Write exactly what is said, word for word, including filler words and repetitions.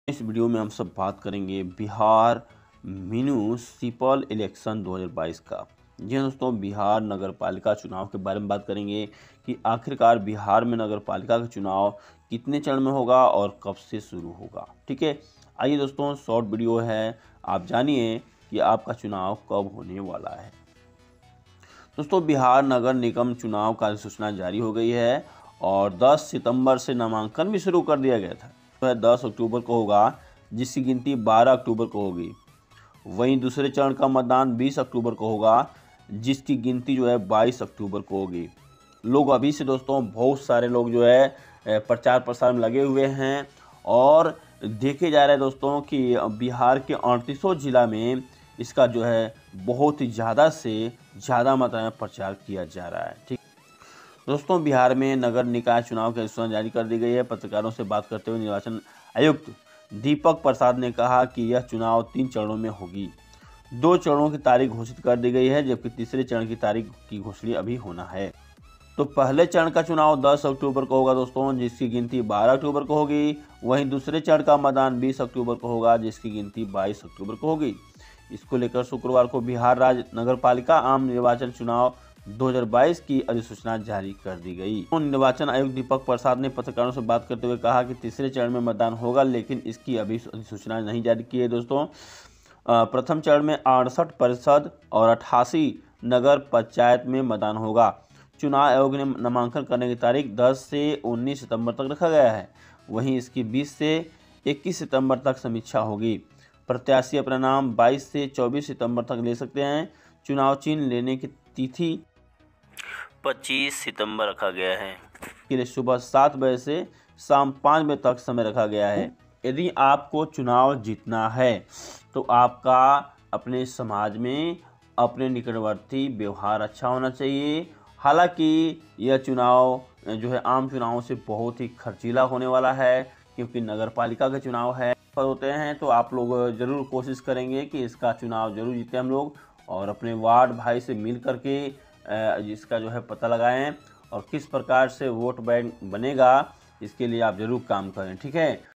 इस वीडियो में हम सब बात करेंगे बिहार म्यूनिसिपल इलेक्शन दो हज़ार बाईस का। जी हाँ दोस्तों, बिहार नगर पालिका चुनाव के बारे में बात करेंगे कि आखिरकार बिहार में नगर पालिका का चुनाव कितने चरण में होगा और कब से शुरू होगा। ठीक है, आइए दोस्तों, शॉर्ट वीडियो है, आप जानिए कि आपका चुनाव कब होने वाला है। दोस्तों, बिहार नगर निगम चुनाव का अधिसूचना जारी हो गई है और दस सितंबर से नामांकन भी शुरू कर दिया गया था। तो दस अक्टूबर को होगा, जिसकी गिनती बारह अक्टूबर को होगी। वहीं दूसरे चरण का मतदान बीस अक्टूबर को होगा, जिसकी गिनती जो है बाईस अक्टूबर को होगी। लोग अभी से दोस्तों बहुत सारे लोग जो है प्रचार प्रसार में लगे हुए हैं और देखे जा रहे हैं दोस्तों कि बिहार के अड़तीसों जिला में इसका जो है बहुत ही ज़्यादा से ज़्यादा मात्रा में प्रचार किया जा रहा है। ठीक दोस्तों, बिहार में नगर निकाय चुनाव की अधिसूचना जारी कर दी गई है। पत्रकारों से बात करते हुए निर्वाचन आयुक्त दीपक प्रसाद ने कहा कि यह चुनाव तीन चरणों में होगी। दो चरणों की तारीख घोषित कर दी गई है, जबकि तीसरे चरण की तारीख की घोषणा अभी होना है। तो पहले चरण का चुनाव दस अक्टूबर को होगा दोस्तों, जिसकी गिनती बारह अक्टूबर को होगी। वहीं दूसरे चरण का मतदान बीस अक्टूबर को होगा, जिसकी गिनती बाईस अक्टूबर को होगी। इसको लेकर शुक्रवार को बिहार राज्य नगर पालिका आम निर्वाचन चुनाव दो हज़ार बाईस की अधिसूचना जारी कर दी गई। निर्वाचन आयुक्त दीपक प्रसाद ने पत्रकारों से बात करते हुए कहा कि तीसरे चरण में मतदान होगा, लेकिन इसकी अभी अधिसूचना नहीं जारी की है। दोस्तों, प्रथम चरण में अड़सठ परिषद और अट्ठासी नगर पंचायत में मतदान होगा। चुनाव आयोग ने नामांकन करने की तारीख दस से उन्नीस सितंबर तक रखा गया है। वहीं इसकी बीस से इक्कीस सितंबर तक समीक्षा होगी। प्रत्याशी अपना नाम बाईस से चौबीस सितंबर तक ले सकते हैं। चुनाव चिन्ह लेने की तिथि पच्चीस सितंबर रखा गया है। के लिए सुबह सात बजे से शाम पाँच बजे तक समय रखा गया है। यदि आपको चुनाव जीतना है तो आपका अपने समाज में अपने निकटवर्ती व्यवहार अच्छा होना चाहिए। हालांकि यह चुनाव जो है आम चुनावों से बहुत ही खर्चीला होने वाला है, क्योंकि नगर पालिका के चुनाव है होते हैं। तो आप लोग ज़रूर कोशिश करेंगे कि इसका चुनाव जरूर जीतें हम लोग, और अपने वार्ड भाई से मिल करके इसका जो है पता लगाएं और किस प्रकार से वोट बैंक बनेगा, इसके लिए आप ज़रूर काम करें। ठीक है।